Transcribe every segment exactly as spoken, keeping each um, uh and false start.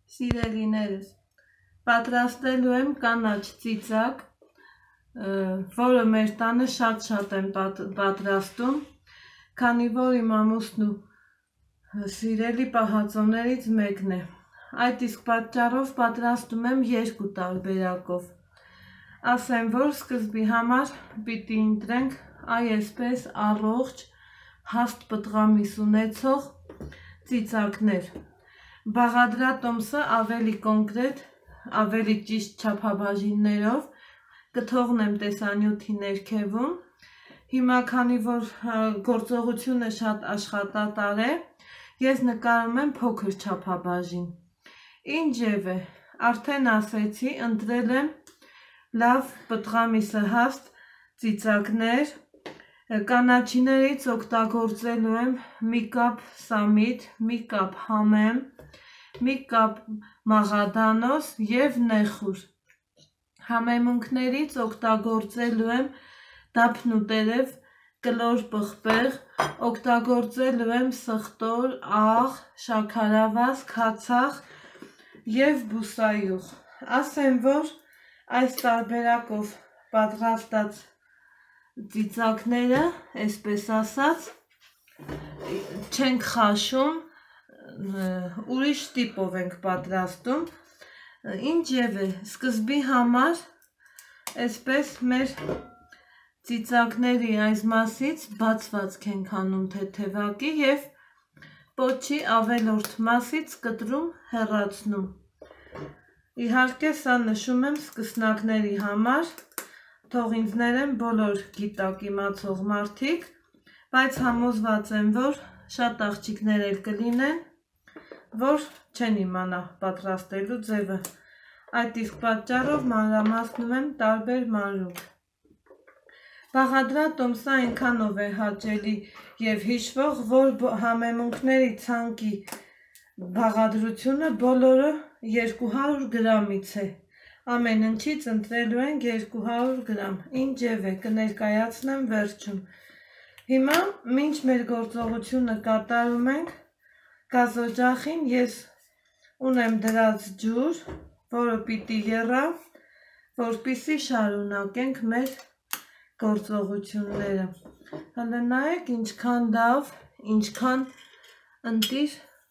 Սիրելիներս, պատրաստելու եմ կանաչ ծիծակ, որը մեր տանը շատ-շատ եմ պատրաստում, քանի որ իմ ամուսնու սիրելի պահածոներից մեկն է։ Այդ իսկ պատճառով պատրաստում եմ երկու տարբերակով։ Ասեմ, որ սկզբի համար պիտի ընտրենք այսպես առողջ, հաստ պտղամիս ունեցող ծիծակներ։ Բաղադրատոմսը ավելի կոնկրետ, ավելի ճիշտ չափաբաժիններով կթողնեմ տեսանյութի ներքևում։ Հիմա քանի որ գործողությունը շատ աշխատատար է, ես նկարում եմ փոքր չափաբաժին։ Ինչևէ, արդեն ասեցի, ընտրել եմ լավ պտղամիսը հաստ ծիծակներ, կանաչիներից օգտագործելու եմ մի կապ սամիտ, մի կապ համեմ, մի կապ մաղադանոս և նեխուր։ Համեմունքներից օգտագործելու եմ դափնուտերև կլոր պղպեղ, օգտագործելու եմ սխտոր, աղ, շաքարավազ, քացախ և բուսայուղ։ Ասեմ, որ այս տարբերակով պատրաստած ծիծակները, այսպես ասած, չենք խաշում, ուրիշ տիպով ենք պատրաստում, ինչևէ, սկզբի համար այսպես մեր ծիծակների այս մասից բացվածք ենք անում թեթևակի և պոչի ավելորդ մասից կտրում հեռացնում։ Իհարկե սա նշում եմ սկսնակների համար, թող ինձ ներեն բոլոր գիտակ իմացող մարդիկ, բայց համոզված եմ, որ շատ աղջիկներ էլ կլինեն, որ չեն իմանա պատրաստելու ձևը։ Այդ իսկ պատճառով մանրամասնում եմ տարբեր մանրուք։ Բաղադրատոմսը այնքանով է հաճելի և հիշվող, որ համեմունքների ցանկի բաղադրությունը բոլորը երկու հարյուր գրամից է։ Ամեն ինչից ընտրելու ենք երկու հարյուր գրամ, ինչևէ կներկայացնեմ վերջում։ Հիմա, մինչ մեր գործողությունը կատարում ենք, գազօջախին ես ունեմ դրած ջուր, որը պիտի եռա, որպեսզի շարունակենք մեր գործողությունները։ Հələ նայեք ինչքան լավ, ինչքան ընտիր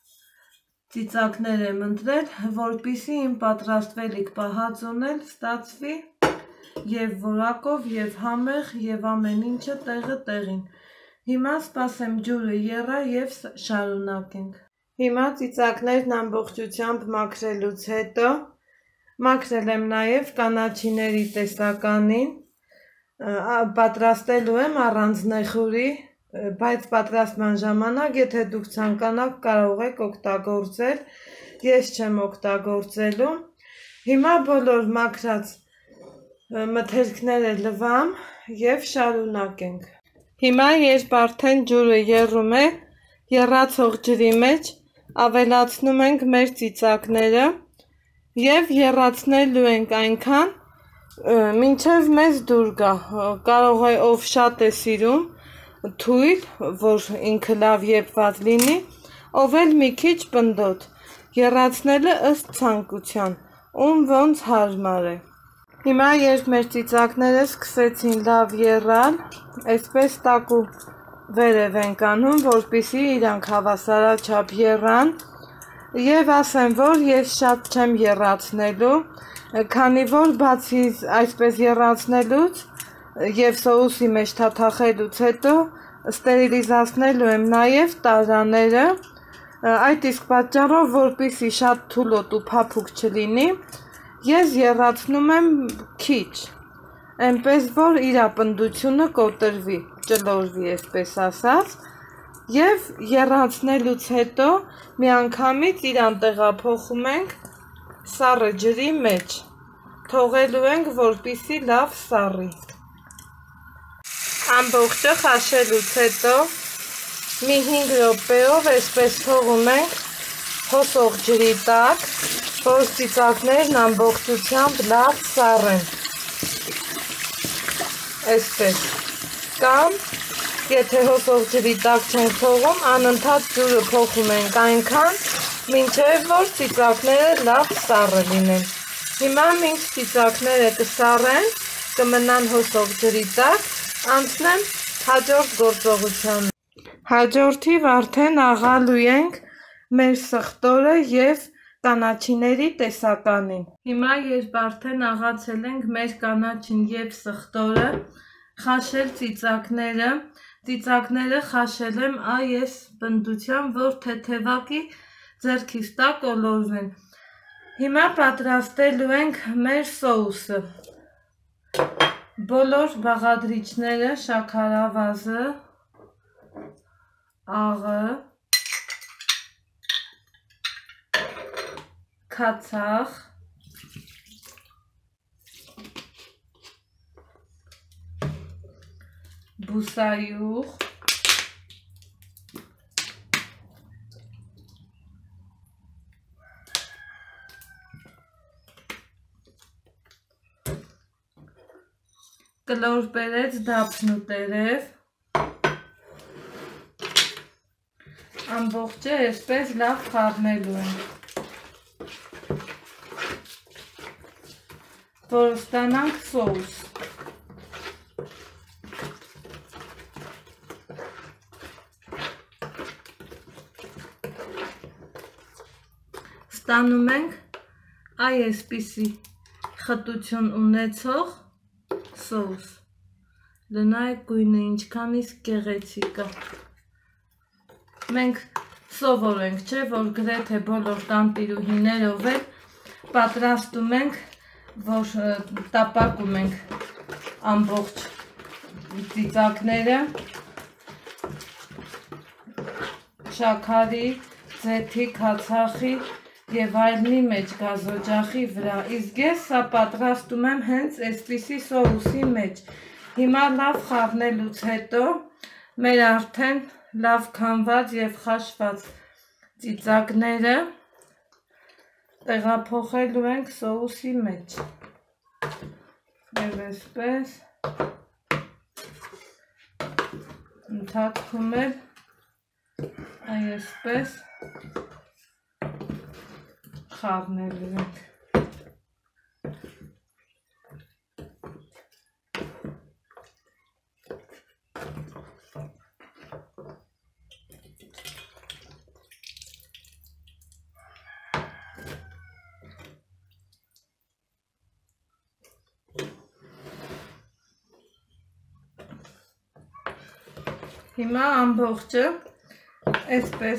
ծիծակներ եմ ընտրել, որպեսզի իմ պատրաստվելիք պահածոն էլ ստացվի և որակով, և համեղ, և ամեն ինչը տեղը տեղին։ Հիմա սպասեմ ջուրը եռա և շարունակենք։ Հիմա ծիծակներն ամբողջությամբ մաքրելուց հետո, մաքրել եմ նաև կանաչիների տեսականին, պատրաստելու եմ առանց նեխուրի, բայց պատրաստման ժամանակ, եթե դուք ցանկանաք, կարող եք օգտագործել, ես չեմ օգտագործելու։ Հիմա բոլոր մաքրած մթերքները լվամ և շարունակենք։ Հիմա երբ արդեն ջուրը եռում է, եռացող ջրի մեջ ավելացնում ենք մեր ծիծակները և եռացնելու ենք այնքան, մինչև մեզ դուր գա, կարող է ով շատ է սիրում թույլ, որ ինքը լավ եփված լինի, ով էլ մի քիչ պնդոտ, եռացնելը ըստ ցանկության, ում ոնց հարմար է։ Հիմա երբ մեր ծիծակները սկսեցին լավ եռալ, այսպես տակ ու վերև ենք անում, որպեսզի իրանք հավասարաչափ եռան, և ասեմ, որ ես շատ չեմ եռացնելու, քանի որ բացի այսպես եռացնելուց և սոուսի մեջ թաթախելուց հետո ստերիլիզացնելու եմ նաև տարաները, այդ իսկ պատճառով, որպեսզի շատ թուլոտ ու փափուկ չլինի, ես եռացնում եմ քիչ, այնպես որ իր պնդությունը կոտրվի, ճլորվի, այսպես ասած, և եռացնելուց հետո միանգամից իրան տեղափոխում ենք սառը ջրի մեջ, թողելու ենք, որպեսզի լավ սառի։ Ամբողջը խաշելուց հետո մի հինգ րոպեով այսպես թողում ենք հոսող ջրի տակ, որ ծիծակներն ամբողջությամբ լավ սառեն։ Այսպես։ Կամ, եթե հոսող ջրի տակ չենք թողում, անընդհատ ջուրը փոխում ենք այնքան, մինչև որ ծիծակները լավ սառը լինեն։ Հիմա մինչ ծիծակները կսառեն, կմնան հոսող ջրի տակ, անցնեմ հաջորդ գործողության։ Հաջորդիվ արդեն աղալու ենք մեր սխտորը և կանաչիների տեսականին։ Հիմա երբ արդեն աղացել ենք մեր կանաչին և սխտորը, խաշել ծիծակները, ծիծակները խաշել եմ այս պնդությամբ, որ թեթևակի ձեռքիս տակ ոլորվեն։ Հիմա պատրաստելու ենք մեր սոուսը։ Բոլոր բաղադրիչները՝ շաքարավազը, աղը, քացախ, բուսայուղ, կլոր պերեց դափնու տերև, ամբողջը այսպես լավ խառնելու ենք, որ ստանանք սոուս։ Ստանում ենք այսպիսի խտություն ունեցող սոուս։ Լնայեք գույնը ինչքան իսկ գեղեցիկ է։ Մենք սովոր ենք, չէ, որ գրեթե բոլոր տանտիրուհիներով էլ պատրաստում ենք, որ տապակում ենք ամբողջ ծիծակները շաքարի, ձեթի, քացախի և այլնի մեջ գազօջախի վրա, իսկ ես սա պատրաստում եմ հենց այսպիսի սոուսի մեջ։ Հիմա լավ խառնելուց հետո մեր արդեն լավ քամված և խաշված ծիծակները տեղափոխելու ենք սոուսի մեջ։ Եվ այսպես ընթացքում էլ այսպես խառնելու ենք։ Հիմա ամբողջը այսպես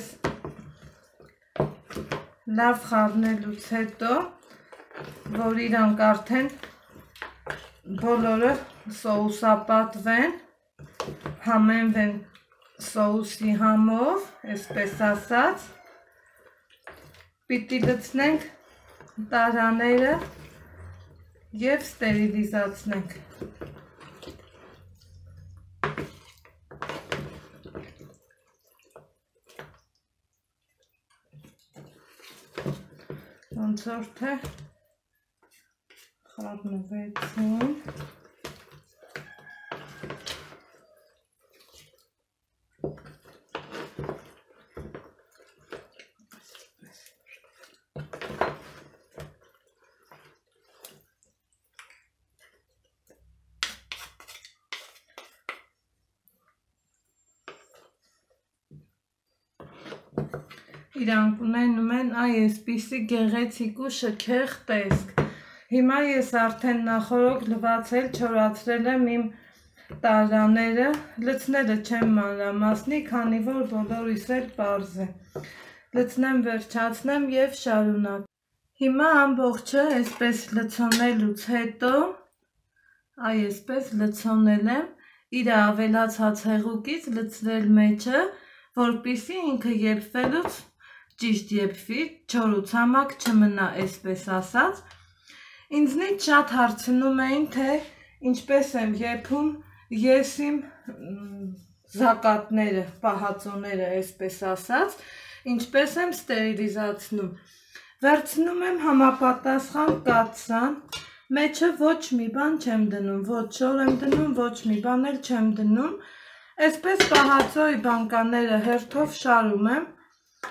լավ խառնելուց հետո, որ իրանք արդեն բոլորը սոուսապատվեն, համենվեն սոուսի համով, այսպես ասած, պիտի լցնենք տարաները և ստերիլիզացնենք։ Ոնց որ թե խառնվեցին։ Իրանք ունենում են այսպիսի գեղեցիկ ու շքեղ տեսք։ Հիմա ես արդեն նախորոք լվացել, չորացրել եմ իմ տարաները, լցնելը չեմ մանրամասնի, քանի որ բոլորիս էլ պարզ է։ Լցնեմ, վերջացնեմ և շարունակ։ Հիմա ամբողջը այսպես լցոնելուց հետո, այսպես լցոնել եմ, իր ավելացած հեղուկից լցրել մեջը, որպեսզի ինքը եփվելուց ճիշտ եփվի, չոր ու ցամաք չմնա, այսպես ասած։ Ինձնից շատ հարցնում էին, թե ինչպես եմ եփում ես իմ զակատները, պահածոները, այսպես ասած, ինչպես եմ ստերիլիզացնում։ Վերցնում եմ համապատասխան կաթսան, մեջը ոչ մի բան չեմ դնում, ոչ շոր եմ դնում, ոչ մի բան էլ չեմ դնում։ Այսպես պահածոյի բանկաները հերթով շարում եմ,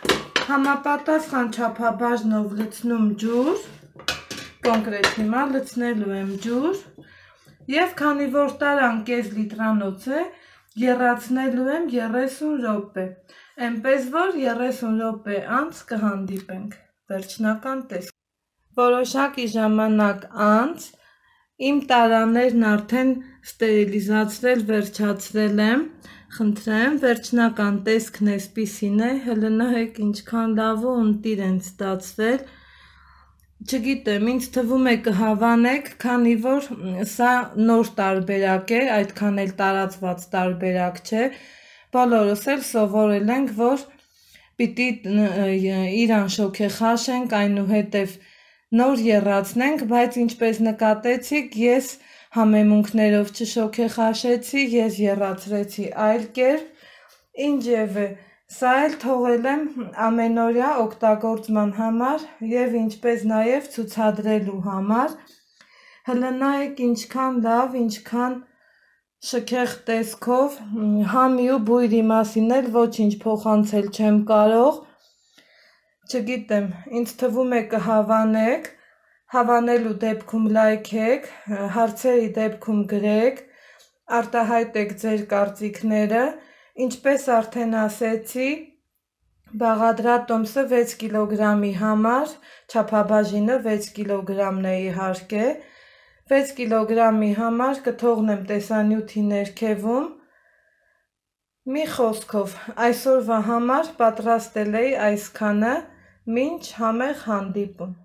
Համապատասխան չափաբաժնով լցնում ջուր, կոնկրետ հիմա լցնելու եմ ջուր և քանի որ տարան կես լիտրանոց է, եռացնելու եմ երեսուն րոպե, այնպես որ երեսուն րոպե անց կհանդիպենք, վերջնական տեսք։ Որոշակի ժամանակ անց իմ տարաներն արդեն ստերիլիզացրել վերջացրել եմ, խնդրեմ, վերջնական տեսքն էսպիսին է, հələ նայեք ինչքան լավ ու ունտիր են ստացվել, չգիտեմ, ինձ թվում է կհավանեք, քանի որ սա նոր տարբերակ է, այդքան էլ տարածված տարբերակ չէ, բոլորս էլ սովորել ենք, որ պիտի իրան շոգեխաշենք, այնուհետև նոր եռացնենք, բայց ինչպես նկատեցիք, ես համեմունքներով չշոգեխաշեցի, ես եռացրեցի այլ կերպ, ինչևէ, սա էլ թողել եմ ամենօրյա օգտագործման համար և ինչպես նաև ցուցադրելու համար, հələ նայեք ինչքան լավ, ինչքան շքեղ տեսքով, համի ու բույրի մասին էլ ոչինչ փոխանցել չեմ կարող, չգիտեմ, ինձ թվում է կհավանեք, հավանելու դեպքում լայքեք, հարցերի դեպքում գրեք, արտահայտեք ձեր կարծիքները, ինչպես արդեն ասեցի, բաղադրատոմսը վեց կիլոգրամի համար, չափաբաժինը վեց կիլոգրամն է իհարկե, վեց կիլոգրամի համար կթողնեմ տեսանյութի ներքևում, մի խոսքով, այսօրվա համար պատրաստել էի այսքանը, մինչ համեղ հանդիպում։